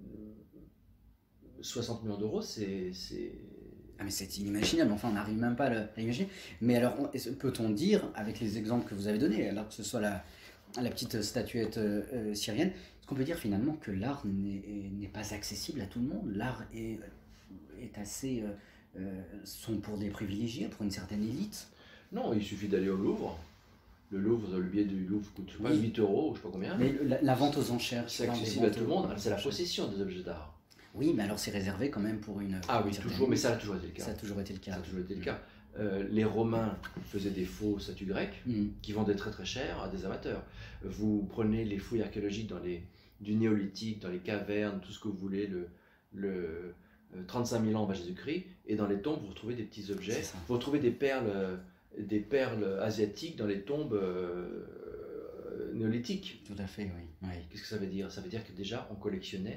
soixante millions d'euros, c'est ah mais c'est inimaginable, enfin on n'arrive même pas à l'imaginer. Mais alors peut-on dire, avec les exemples que vous avez donnés, alors que ce soit la, la petite statuette euh, syrienne, est-ce qu'on peut dire finalement que l'art n'est pas accessible à tout le monde? L'art est, est assez... Euh, euh, sont pour des privilégiés, pour une certaine élite? Non, il suffit d'aller au Louvre. Le Louvre, le billet du Louvre coûte oui. pas huit euros, je sais pas combien. Mais la, la vente aux enchères, c'est accessible à tout le monde, c'est la possession des objets d'art. Oui, mais alors c'est réservé quand même pour une... Ah oui, toujours, mais ça a toujours été le cas. Ça a toujours été le cas. Ça a toujours été le cas. Euh, les Romains faisaient des faux statues grecques mmh. qui vendaient très très cher à des amateurs. Vous prenez les fouilles archéologiques dans les, du néolithique, dans les cavernes, tout ce que vous voulez, le, le trente-cinq mille ans avant Jésus-Christ, et dans les tombes, vous retrouvez des petits objets. Vous retrouvez des perles, des perles asiatiques dans les tombes euh, néolithiques. Tout à fait, oui. oui. Qu'est-ce que ça veut dire? Ça veut dire que déjà, on collectionnait,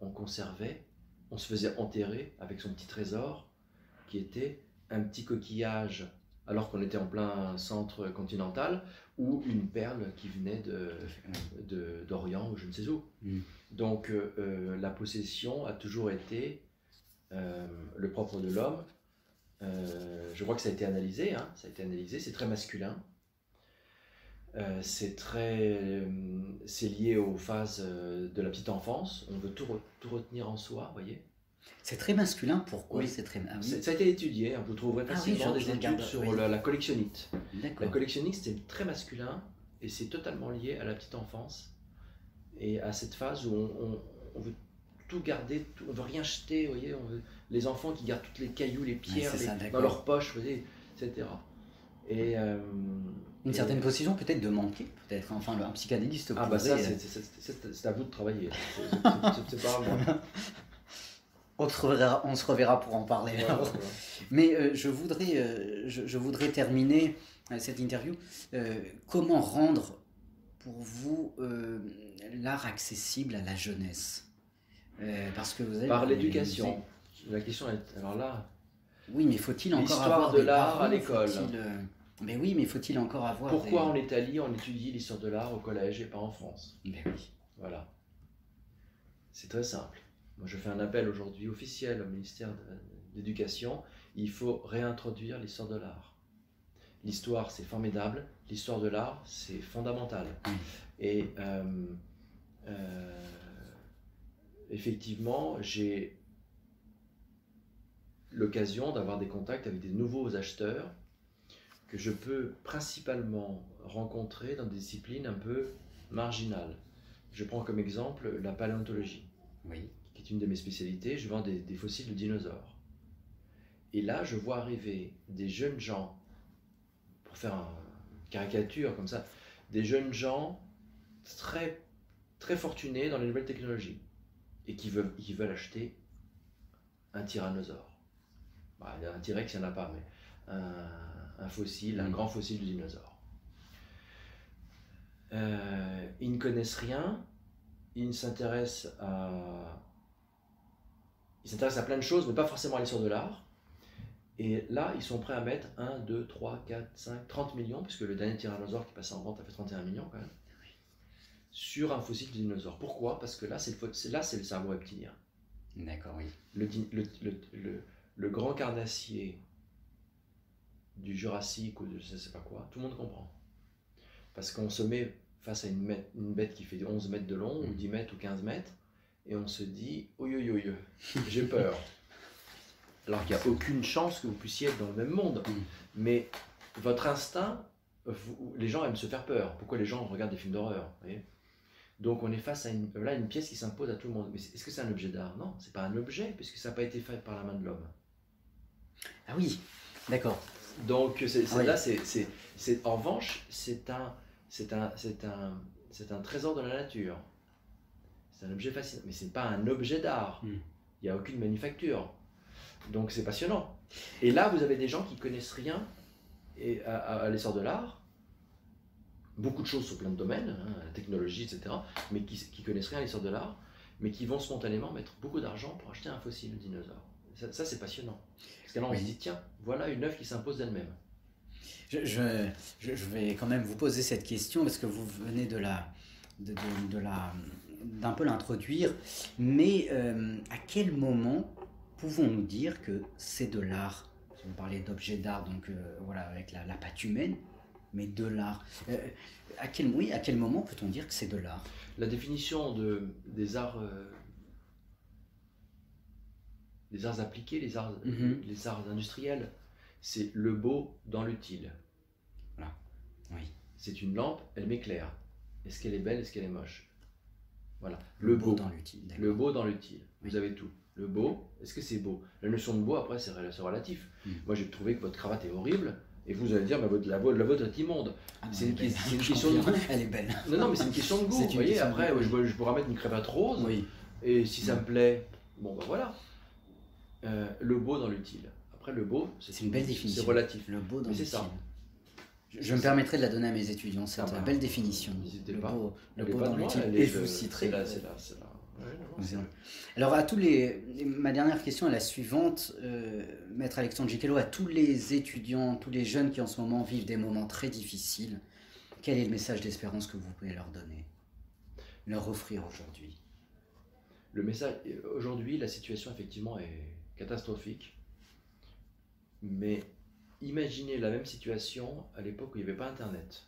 on conservait, on se faisait enterrer avec son petit trésor, qui était un petit coquillage, alors qu'on était en plein centre continental, ou une perle qui venait de, de, d'Orient ou je ne sais où. Mm. Donc euh, la possession a toujours été euh, le propre de l'homme. Euh, je crois que ça a été analysé, hein, ça a été analysé, c'est très masculin. Euh, c'est très, euh, c'est lié aux phases euh, de la petite enfance. On veut tout, re, tout retenir en soi, voyez. C'est très masculin. Pourquoi? Oui. C'est très. Ah, oui. Ça a été étudié. Hein, vous trouverez facilement ah, oui, des études regarde, sur oui. la, la collectionnite. La collectionnite, c'est très masculin et c'est totalement lié à la petite enfance et à cette phase où on, on, on veut tout garder, tout, on veut rien jeter, vous voyez. On veut, les enfants qui gardent toutes les cailloux, les pierres oui, ça, les, dans leur poche, vous voyez, et cetera. Et euh, une et certaine possession peut-être de manquer, peut-être. Enfin, un psychanalyste. Ah bah ça, c'est à vous de travailler. C'est pas moi. On se, reverra, on se reverra pour en parler. Ouais, ouais, ouais. Mais euh, je, voudrais, euh, je, je voudrais terminer euh, cette interview. Euh, comment rendre pour vous euh, l'art accessible à la jeunesse? euh, Parce que vous avez par l'éducation. La question est alors là. Oui, mais faut-il encore avoir de l'art à l'école. Euh... Mais oui, mais faut-il encore avoir. Pourquoi des... en Italie on étudie l'histoire de l'art au collège et pas en France? Mais oui. Voilà. C'est très simple. Moi, je fais un appel aujourd'hui officiel au ministère de l'Éducation. Il faut réintroduire l'histoire de l'art. L'histoire, c'est formidable. L'histoire de l'art, c'est fondamental. Mmh. Et euh, euh, effectivement, j'ai l'occasion d'avoir des contacts avec des nouveaux acheteurs que je peux principalement rencontrer dans des disciplines un peu marginales. Je prends comme exemple la paléontologie. Oui. Qui est une de mes spécialités, je vends des, des fossiles de dinosaures. Et là, je vois arriver des jeunes gens, pour faire une caricature comme ça, des jeunes gens très, très fortunés dans les nouvelles technologies et qui veulent, qui veulent acheter un tyrannosaure. Bah, un T-Rex, il n'y en a pas, mais un, un fossile, un grand fossile de dinosaure. Euh, ils ne connaissent rien, ils s'intéressent à... Ils s'intéressent à plein de choses, mais pas forcément à l'histoire de l'art. Et là, ils sont prêts à mettre un, deux, trois, quatre, cinq, trente millions, puisque le dernier tyrannosaure qui passe en vente a fait trente et un millions quand même, sur un fossile de dinosaure. Pourquoi? Parce que là, c'est le, là, c'est le cerveau reptilien. D'accord, oui. Le, le, le, le, le grand carnassier du Jurassique ou de je ne sais pas quoi, tout le monde comprend. Parce qu'on se met face à une, mètre, une bête qui fait onze mètres de long, mmh. ou dix mètres ou quinze mètres, et on se dit « Oi, oi, oi, j'ai peur ». Alors qu'il n'y a aucune chance que vous puissiez être dans le même monde. Mmh. Mais votre instinct, vous, les gens aiment se faire peur. Pourquoi les gens regardent des films d'horreur? Donc on est face à une, là, une pièce qui s'impose à tout le monde. Mais est-ce que c'est un objet d'art? Non, ce n'est pas un objet, puisque ça n'a pas été fait par la main de l'homme. Ah oui, d'accord. Donc c'est, c'est, ah oui. là, c'est, c'est, c'est, en revanche, c'est un, c'est, un, c'est, un, c'est un trésor de la nature. C'est un objet fascinant, mais ce n'est pas un objet d'art. Mm. Il n'y a aucune manufacture. Donc c'est passionnant. Et là, vous avez des gens qui ne connaissent rien et à, à, à l'essor de l'art, beaucoup de choses sur plein de domaines, hein, la technologie, et cetera, mais qui ne connaissent rien à l'essor de l'art, mais qui vont spontanément mettre beaucoup d'argent pour acheter un fossile de dinosaure. Ça, ça c'est passionnant. Parce que là, on oui. se dit, tiens, voilà une œuvre qui s'impose d'elle-même. Je, je, je vais quand même vous poser cette question, parce que vous venez de la... De, de, de la d'un peu l'introduire, mais euh, à quel moment pouvons-nous dire que c'est de l'art? Vous parlez d'objets d'art, donc euh, voilà, avec la, la patte humaine, mais de l'art. Euh, à, quel, oui, à quel moment peut-on dire que c'est de l'art? La définition de, des arts, euh, les arts appliqués, les arts, mm-hmm. les arts industriels, c'est le beau dans l'utile. Voilà. Oui. C'est une lampe, elle m'éclaire. Est-ce qu'elle est belle, est-ce qu'elle est moche? Voilà. Le, le beau, beau dans l'utile. Le beau dans l'utile. Oui. Vous avez tout. Le beau, est-ce que c'est beau? La notion de beau, après, c'est relatif. Mm. Moi, j'ai trouvé que votre cravate est horrible, et vous allez dire, bah, votre, la, la vôtre est immonde. Ah, c'est une, c'est une question de goût. Elle est belle. Non, non, mais c'est une question de goût. Vous voyez, après, je, je pourrais mettre une cravate rose, oui. et si ça mm. me plaît, bon, ben voilà. Euh, le beau dans l'utile. Après, le beau, c'est, c'est une belle définition. C'est relatif. Le beau dans mais l'utile. C'est ça. Je, je me permettrai de la donner à mes étudiants, c'est ah, une bah, belle définition. N'hésitez le pas. beau, le beau dans l'utile. Et je vous citerai. C'est là, c'est là, c'est là. Ouais, non, c'est- Alors, à tous les, ma dernière question est la suivante, euh, Maître Alexandre Gicquelot, à tous les étudiants, tous les jeunes qui en ce moment vivent des moments très difficiles, quel est le message d'espérance que vous pouvez leur donner, leur offrir aujourd'hui? Le message, aujourd'hui, la situation effectivement est catastrophique, mais imaginez la même situation à l'époque où il n'y avait pas Internet.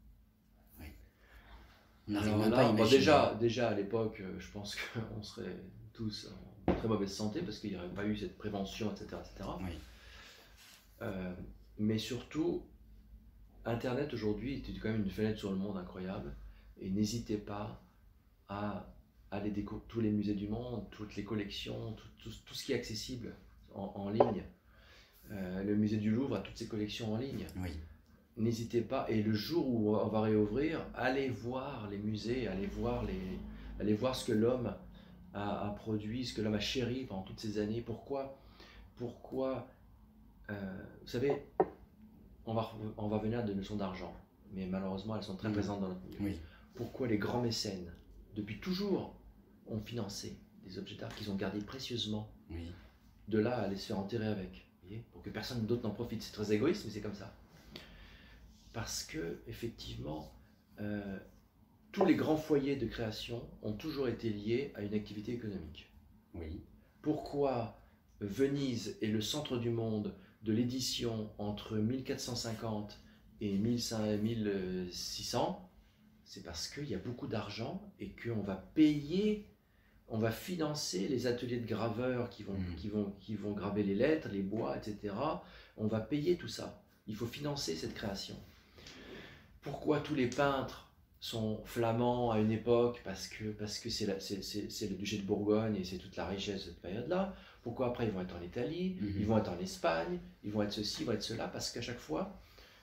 On n'arrive Alors même là, pas à bon, imaginer. déjà, déjà à l'époque, euh, je pense qu'on serait tous en très mauvaise santé parce qu'il n'y aurait pas eu cette prévention, et cetera et cetera. Oui. Euh, mais surtout, Internet aujourd'hui est quand même une fenêtre sur le monde incroyable. Et n'hésitez pas à aller découvrir tous les musées du monde, toutes les collections, tout, tout, tout ce qui est accessible en, en ligne. Euh, le musée du Louvre a toutes ses collections en ligne. Oui. N'hésitez pas, et le jour où on va réouvrir, allez voir les musées, allez voir, les, allez voir ce que l'homme a, a produit, ce que l'homme a chéri pendant toutes ces années. Pourquoi, pourquoi euh, vous savez, on va, on va venir de notions d'argent, mais malheureusement elles sont très Mmh. présentes dans notre milieu. Oui. Pourquoi les grands mécènes, depuis toujours, ont financé des objets d'art qu'ils ont gardés précieusement, Oui. de là à aller se faire enterrer avec, vous voyez, pour que personne d'autre n'en profite. C'est très égoïste, mais c'est comme ça. Parce que, effectivement, euh, tous les grands foyers de création ont toujours été liés à une activité économique. Oui. Pourquoi Venise est le centre du monde de l'édition entre mille quatre cent cinquante et mille six cents? C'est parce qu'il y a beaucoup d'argent et qu'on va payer, on va financer les ateliers de graveurs qui vont, Mmh. qui, vont, qui vont graver les lettres, les bois, et cetera. On va payer tout ça. Il faut financer cette création. Pourquoi tous les peintres sont flamands à une époque? Parce que parce que c'est, la, c'est, c'est, c'est le duché de Bourgogne et c'est toute la richesse de cette période-là. Pourquoi après ils vont être en Italie, Mhm. ils vont être en Espagne, ils vont être ceci, ils vont être cela? Parce qu'à chaque fois,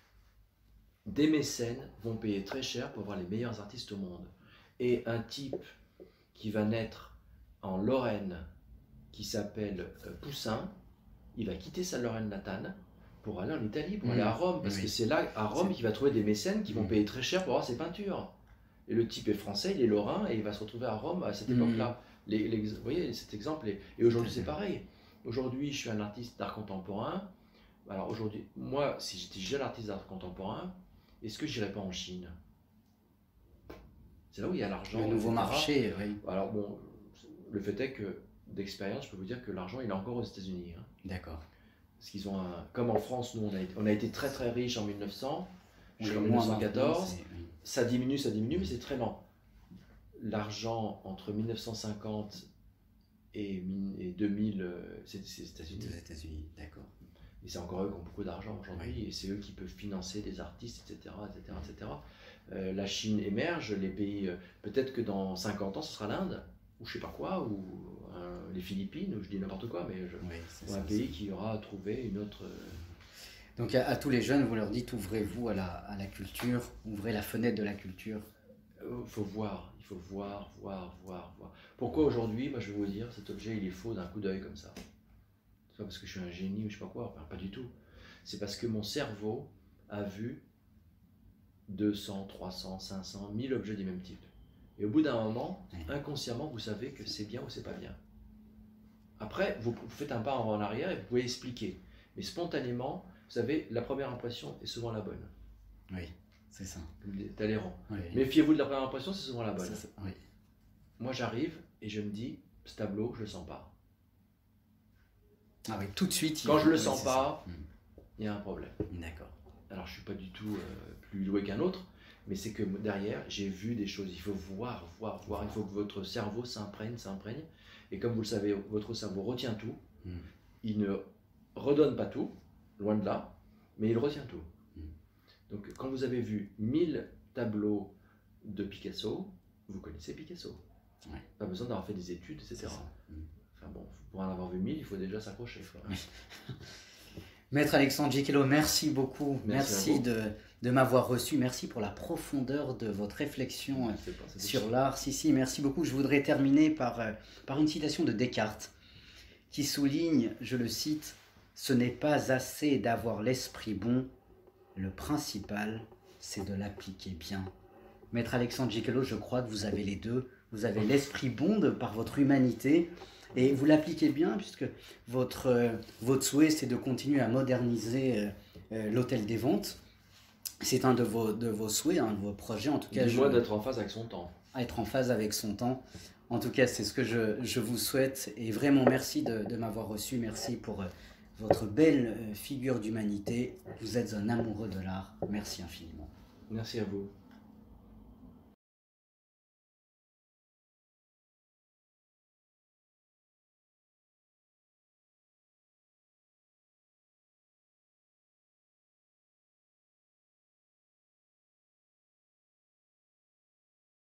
des mécènes vont payer très cher pour avoir les meilleurs artistes au monde. Et un type qui va naître en Lorraine, qui s'appelle euh, Poussin, il va quitter sa Lorraine natale pour aller en Italie, pour Mmh. aller à Rome, parce Oui. que c'est là, à Rome, C'est- qu'il va trouver des mécènes qui vont Mmh. payer très cher pour avoir ses peintures. Et le type est français, il est lorrain, et il va se retrouver à Rome à cette Mmh. époque-là. Les, les- vous voyez cet exemple, et, et aujourd'hui Tout à c'est fait. pareil. Aujourd'hui, je suis un artiste d'art contemporain. Alors aujourd'hui, moi, si j'étais jeune artiste d'art contemporain, est-ce que j'irais pas en Chine? C'est là où il y a l'argent. Le nouveau et cetera. marché, oui. Alors bon, le fait est que, d'expérience, je peux vous dire que l'argent, il est encore aux États-Unis. Hein. D'accord. Parce qu'ils ont un... Comme en France, nous, on a été, on a été très très riches en mille neuf cents, On jusqu'en est mille neuf cent moins quatorze. maintenant, c'est- oui. Ça diminue, ça diminue, mais c'est très lent. L'argent entre mille neuf cent cinquante et, mi- et deux mille, euh, c'est c'est les États-Unis. Des États-Unis, d'accord. Et c'est encore eux qui ont beaucoup d'argent aujourd'hui, Oui. et c'est eux qui peuvent financer des artistes, et cetera et cetera, et cetera. Euh, la Chine émerge, les pays, euh, peut-être que dans cinquante ans, ce sera l'Inde, ou je sais pas quoi, ou euh, les Philippines, ou je dis n'importe quoi, mais je, Oui, c'est ou ça, un pays qui aura trouvé une autre... euh, Donc à, à tous les jeunes, vous leur dites ouvrez-vous à la, à la culture, ouvrez la fenêtre de la culture. Il faut voir, il faut voir, voir, voir, voir. Pourquoi aujourd'hui, moi je vais vous dire, cet objet il est faux d'un coup d'œil comme ça. C'est pas parce que je suis un génie ou je sais pas quoi, enfin, pas du tout. C'est parce que mon cerveau a vu deux cents, trois cents, cinq cents, mille objets du même type. Et au bout d'un moment, Oui. inconsciemment, vous savez que c'est bien ou c'est pas bien. Après, vous, vous faites un pas en arrière et vous pouvez expliquer. Mais spontanément, vous savez, la première impression est souvent la bonne. Oui, c'est ça. C'est adhérent. Oui. Méfiez-vous de la première impression, c'est souvent la bonne. Ça, ça- oui. Moi, j'arrive et je me dis, ce tableau, je le sens pas. Ah oui, tout de suite. il- Quand je le oui, sens c'est pas, ça. il y a un problème. Mm. D'accord. Alors, je suis pas du tout euh, plus doué qu'un autre, mais c'est que derrière, j'ai vu des choses. Il faut voir, voir, voir. Il faut que votre cerveau s'imprègne, s'imprègne. Et comme vous le savez, votre cerveau retient tout. Mm. Il ne redonne pas tout, loin de là, mais il retient tout. Mm. Donc, quand vous avez vu mille tableaux de Picasso, vous connaissez Picasso. Ouais. Pas besoin d'avoir fait des études, et C'est cetera. ça. Mm. Enfin bon, pour en avoir vu mille, il faut déjà s'accrocher. quoi. Maître Alexandre Gicquelot, merci beaucoup. Merci Merci, à vous. de, de m'avoir reçu. Merci pour la profondeur de votre réflexion euh, C'est pas- c'est sur possible. l'art. Si, si, merci beaucoup. Je voudrais terminer par, euh, par une citation de Descartes qui souligne, je le cite, « Ce n'est pas assez d'avoir l'esprit bon, le principal, c'est de l'appliquer bien. » Maître Alexandre Gicquelot, je crois que vous avez les deux. vous avez l'esprit bon de, par votre humanité, et vous l'appliquez bien, puisque votre, euh, votre souhait, c'est de continuer à moderniser euh, euh, l'hôtel des ventes. C'est un de vos, de vos souhaits, un de vos projets, en tout cas. Du moins d'être en phase avec son temps. Être en phase avec son temps. En tout cas, c'est ce que je, je vous souhaite, et vraiment merci de, de m'avoir reçu, merci pour euh, votre belle euh, figure d'humanité. Vous êtes un amoureux de l'art, merci infiniment. Merci à vous.